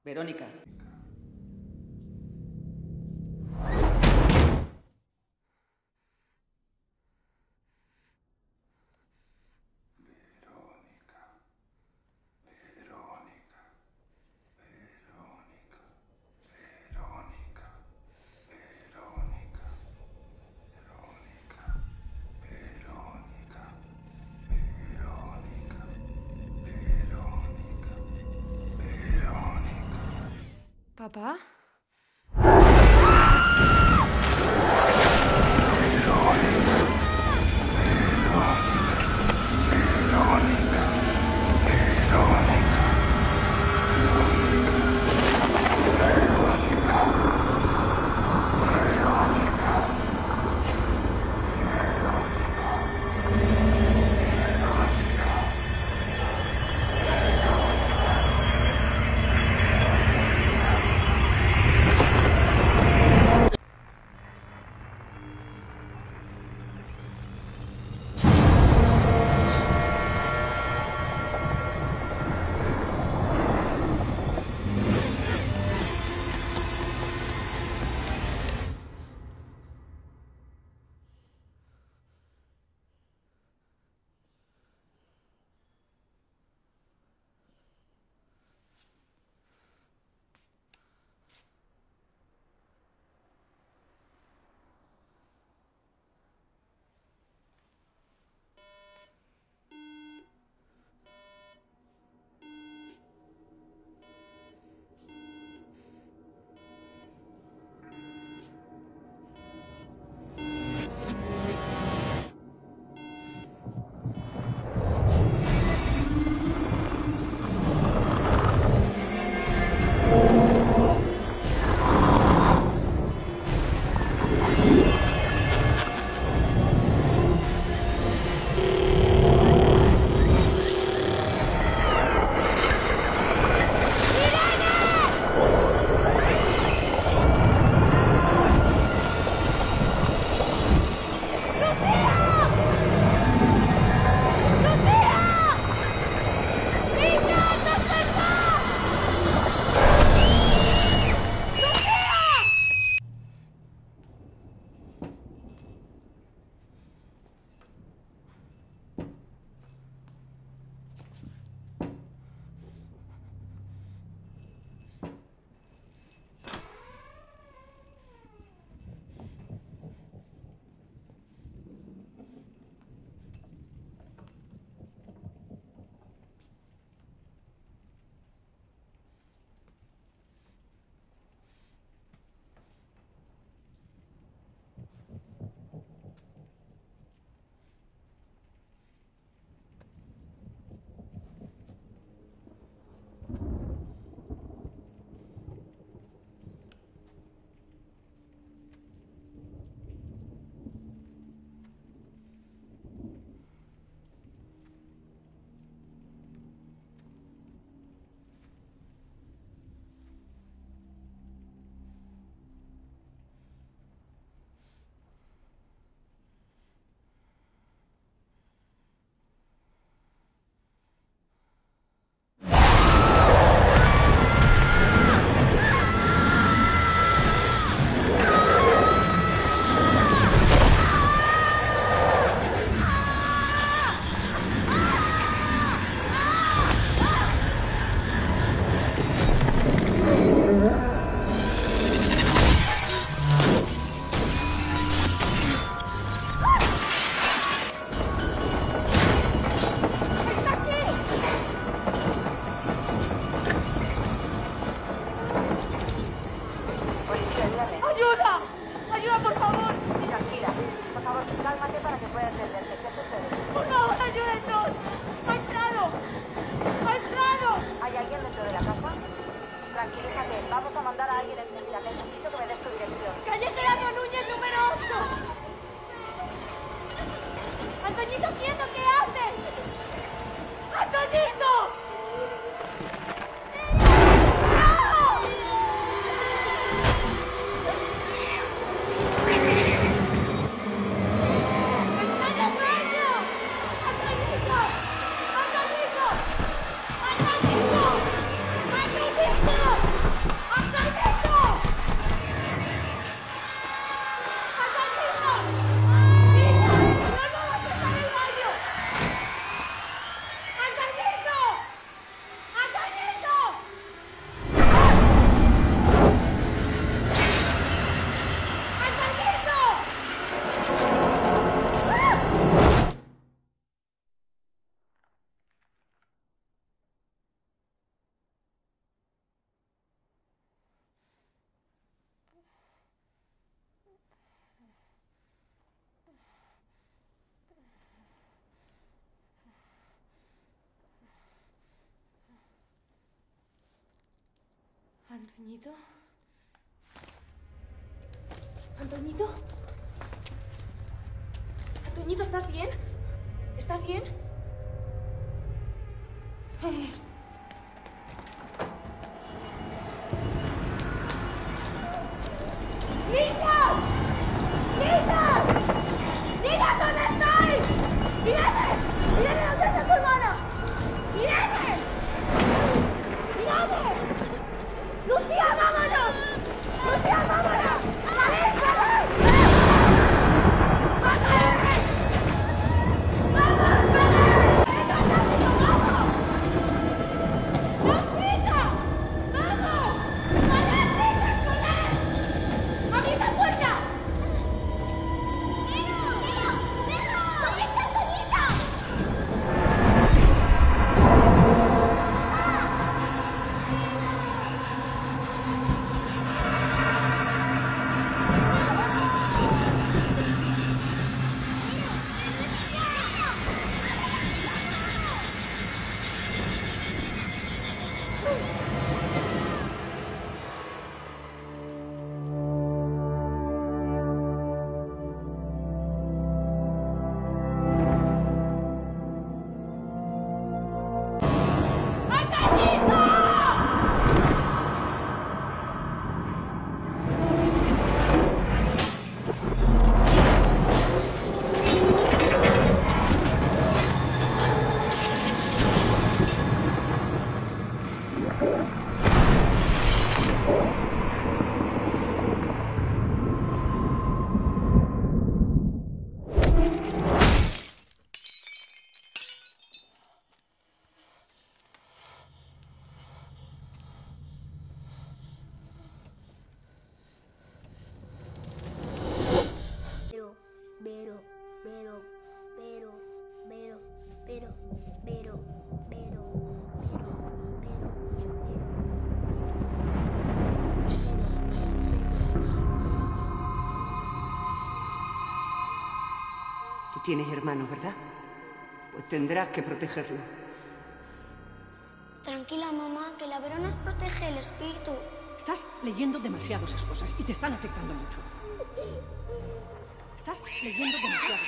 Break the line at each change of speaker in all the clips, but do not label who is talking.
Verónica.
¿Papá?
¡Antonito!
Antoñito. Antoñito. Antoñito, ¿estás bien? ¿Estás bien? Vámonos. ¡Niños! ¡Niños! ¡Niños, dónde estáis! ¡Mirad! ¡Mirad dónde está tu hermana! ¡Mirad! ¡Mirad! ¡Lucía, vámonos! ¡Lucía, vámonos! ¡Salid, corred! ¡Vamos! ¡Vamos, corred! ¡Corred, rápido, vamos! ¡Más prisa! ¡Vamos! ¡Corred, prisa, corred! ¡Abrid la puerta! ¡Perro! ¿Dónde está Antoñita?
Tú tienes hermanos, ¿verdad? Pues tendrás que protegerlo.
Tranquila, mamá, que la Vero nos protege el espíritu.
Estás leyendo demasiado esas cosas y te están afectando mucho. Estás leyendo demasiado.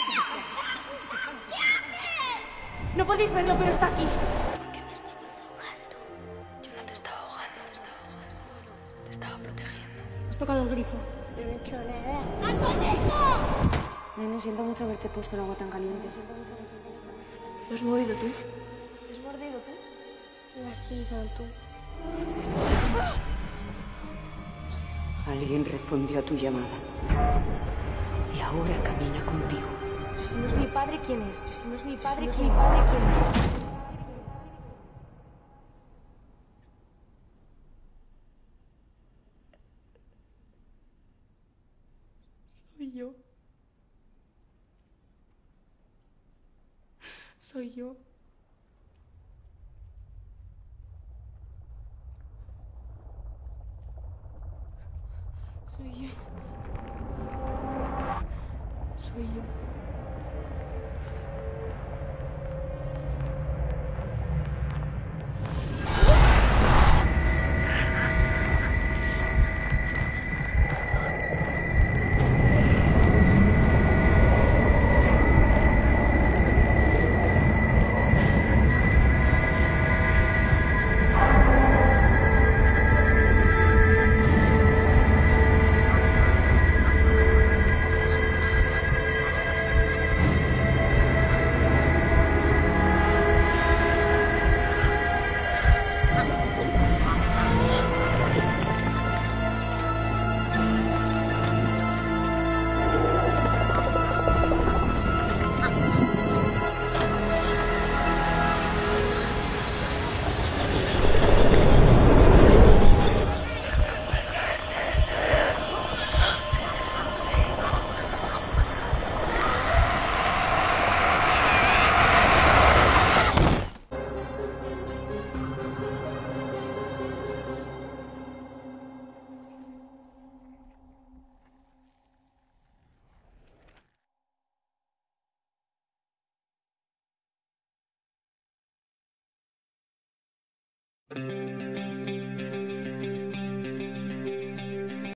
No podéis verlo, pero está aquí.
¿Por qué me estabas ahogando?
Yo no te estaba ahogando, te estaba protegiendo. Has tocado el grifo.
Yo no he hecho nada.
Nene, siento mucho haberte puesto el agua tan caliente.
¿Lo has movido tú?
¿Te has mordido tú?
No has sido tú.
Alguien respondió a tu llamada. Y ahora camina contigo.
Pero si no es mi padre, ¿quién es? Si no es mi padre, ¿quién es? Soy yo. Soy yo. Soy yo. Soy yo.